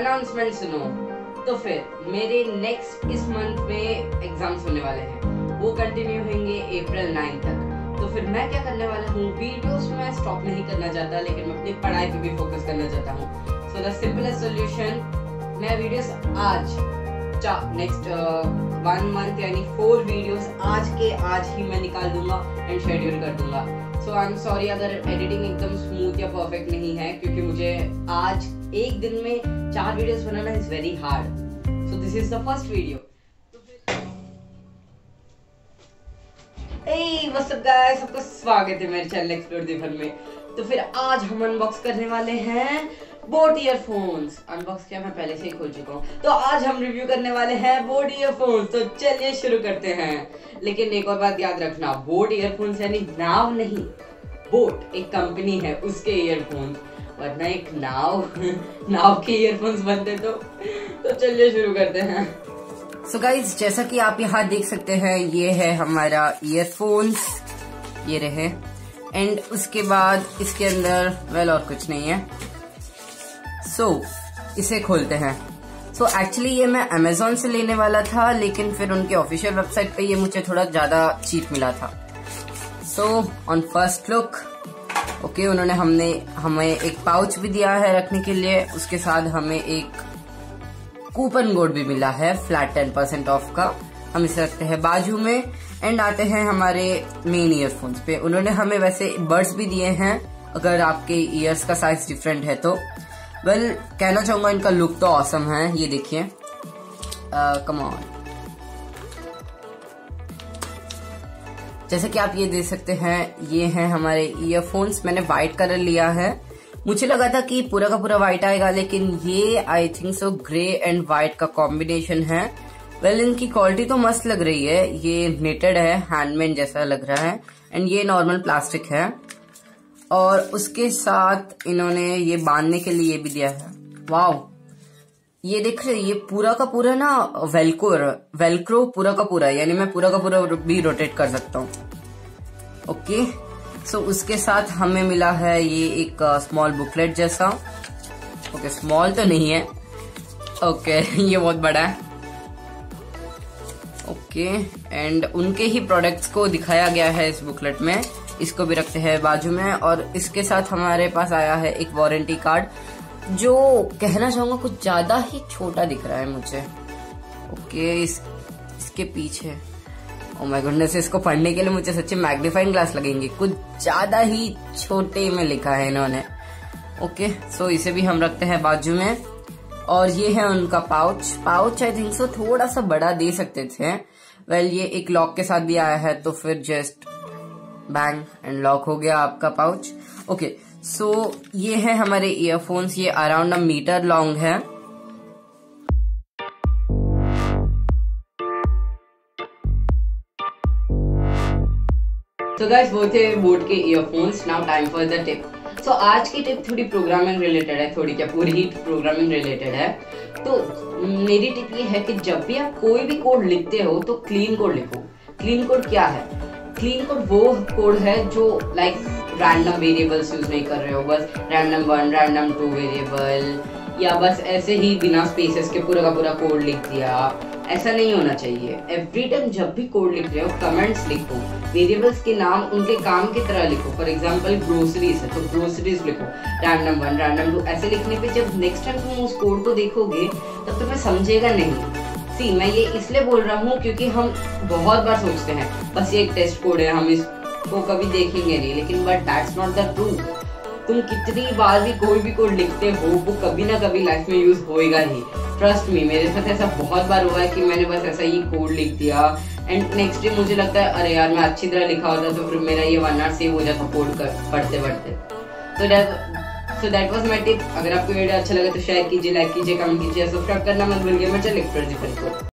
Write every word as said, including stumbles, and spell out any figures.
Announcement सुनो। तो फिर मेरे नेक्स्ट इस मंथ में एग्जाम्स होने वाले हैं, वो कंटिन्यू होंगे अप्रैल नाइन तक। तो फिर मैं क्या करने वाला हूँ, वीडियोस में स्टॉप नहीं करना चाहता, लेकिन मैं अपनी पढ़ाई पे भी फोकस करना चाहता हूँ। सो द सिंपलेस्ट सॉल्यूशन, मैं वीडियोस आज नेक्स्ट वन मंथ यानी फोर वीडियोस आज के आज ही मैं निकाल दूंगा एंड शेड्यूल कर दूंगा। सो आई एम सॉरी अगर एडिटिंग एकदम स्मूथ या परफेक्ट नहीं है, क्योंकि मुझे आज एक दिन में चार वीडियोस बनाना is very hard. So this is the first video. Hey, what's up guys? सबका स्वागत है मेरे चैनल एक्सप्लोर दिफन में। तो फिर आज हम अनबॉक्स करने वाले हैं बोट ईयरफोन्स। अनबॉक्स किया मैं पहले से ही खोल चुका हूँ। तो आज हम रिव्यू करने वाले हैं बोट ईयरफोन्स। तो चलिए शुरू करते हैं। लेकिन एक और बात याद रखना, बोट ईयरफोन्स यानी नाव नहीं, बोट एक कंपनी है उसके ईयरफोन्स, वरना एक नाव नाव के ईयरफोन्स बनते तो तो चलिए शुरू करते हैं। सो so गाइज, जैसा कि आप यहाँ देख सकते हैं, ये है हमारा ईयरफोन्स, ये रहे। एंड उसके बाद इसके अंदर वेल और कुछ नहीं है। सो so, इसे खोलते हैं। सो so, एक्चुअली ये मैं अमेजोन से लेने वाला था, लेकिन फिर उनके ऑफिशियल वेबसाइट पे ये मुझे थोड़ा ज्यादा चीप मिला था। So on first look, okay, उन्होंने हमने हमें एक पाउच भी दिया है रखने के लिए, उसके साथ हमें एक कूपन कोड भी मिला है फ्लैट टेन परसेंट ऑफ का। हम इसे रखते हैं बाजू में एंड आते हैं हमारे मेन ईयरफोन्स पे। उन्होंने हमें वैसे बड्स भी दिए हैं अगर आपके ईयर्स का साइज डिफरेंट है तो। वेल well, कहना चाहूंगा इनका लुक तो ऑसम है। ये देखिए, कम ऑन, जैसे कि आप ये देख सकते हैं, ये हैं हमारे ईयरफोन्स। मैंने व्हाइट कलर लिया है। मुझे लगा था कि पूरा का पूरा व्हाइट आएगा, लेकिन ये I think so grey and white का कॉम्बिनेशन है। वेल well, इनकी क्वालिटी तो मस्त लग रही है। ये निटेड है, हैंडमेड जैसा लग रहा है एंड ये नॉर्मल प्लास्टिक है। और उसके साथ इन्होंने ये बांधने के लिए ये भी दिया है। वाव, ये देख रहे, ये पूरा का पूरा ना वेल्क्रो वेल्क्रो पूरा का पूरा, यानी मैं पूरा का पूरा भी रोटेट कर सकता हूँ। ओके, सो so, उसके साथ हमें मिला है ये एक स्मॉल बुकलेट जैसा। ओके, स्मॉल तो नहीं है, ओके okay, ये बहुत बड़ा है। ओके, एंड उनके ही प्रोडक्ट्स को दिखाया गया है इस बुकलेट में। इसको भी रखते हैं बाजू में। और इसके साथ हमारे पास आया है एक वारंटी कार्ड, जो कहना चाहूंगा कुछ ज्यादा ही छोटा दिख रहा है मुझे। ओके, इस, इसके पीछे, ओ माय गुडनेस, इसको पढ़ने के लिए मुझे सच्ची मैग्नीफाइंग ग्लास लगेंगे, कुछ ज्यादा ही छोटे में लिखा है इन्होंने। ओके, सो इसे भी हम रखते हैं बाजू में। और ये है उनका pouch. Pouch I think so थोड़ा सा बड़ा दे सकते थे। वेल well, ये एक लॉक के साथ भी आया है, तो फिर जस्ट बैंग एंड लॉक हो गया आपका पाउच। ओके, सो ये है हमारे ईयरफोन्स। ये अराउंड अ मीटर लॉन्ग है। तो गाइस, वो थे बोट के earphones. Now time for the tip. So आज की टिप थोड़ी प्रोग्रामिंग रिलेटेड है, थोड़ी क्या पूरी ही प्रोग्रामिंग रिलेटेड है। तो मेरी टिप ये है कि जब भी आप कोई भी कोड लिखते हो तो क्लीन कोड लिखो। क्लीन कोड क्या है? क्लीन कोड वो कोड है जो लाइक रैंडम वेरिएबल्स यूज नहीं कर रहे हो, बस random one random two variable, या बस ऐसे ही बिना स्पेसेस के पूरा का पूरा कोड लिख दिया। ऐसा नहीं होना चाहिए। एवरी टाइम जब भी कोड लिख रहे हो, कमेंट्स लिखो, वेरिएबल्स के नाम उनके काम की तरह लिखो। फॉर एग्जांपल ग्रोसरीज है तो ग्रोसरीज लिखो, रैंडम वन रैंडम टू। ऐसे लिखने पे जब नेक्स्ट टाइम तुम उस कोड को देखोगे तब तुम्हें समझेगा नहीं। सी, मैं ये इसलिए बोल रहा हूँ क्योंकि हम बहुत बार सोचते हैं बस ये एक टेस्ट कोड है, हम इसको कभी देखेंगे नहीं, लेकिन but that's not the truth. तुम कितनी बार भी कोई भी कोड लिखते हो, वो कभी ना कभी लाइफ में यूज होएगा ही। ट्रस्ट मी, मेरे साथ ऐसा बहुत बार हुआ है कि मैंने बस ऐसा ही कोड लिख दिया एंड नेक्स्ट डे मुझे लगता है अरे यार मैं अच्छी तरह लिखा होता तो फिर मेरा ये वन आवर सेव हो जाता कोड कर पढ़ते पढ़ते। तो that so that was my tip. अगर आपको वीडियो अच्छा लगा तो शेयर कीजिए, लाइक कीजिए, कमेंट कीजिए, सब्सक्राइब करना मत भूलिए। मैं चल एक्सप्लोर को